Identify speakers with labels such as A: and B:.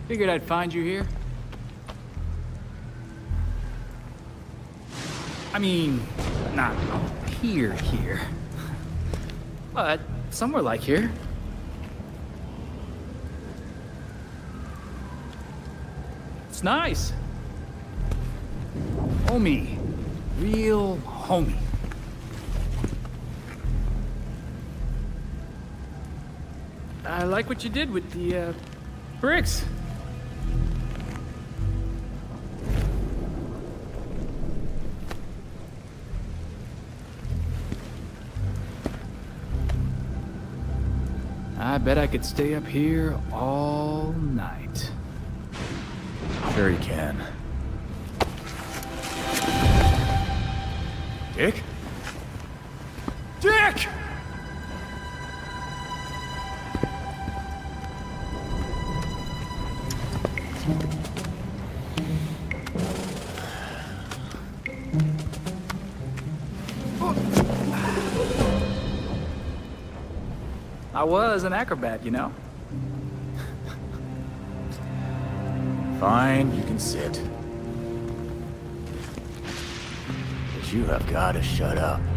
A: Figured I'd find you here. I mean, not here. But somewhere like here. It's nice. Homey. Real homey. I like what you did with the, bricks. I bet I could stay up here all night.
B: Sure you can. Dick? Dick!
A: I was an acrobat, you know.
B: Fine, you can sit. But you have got to shut up.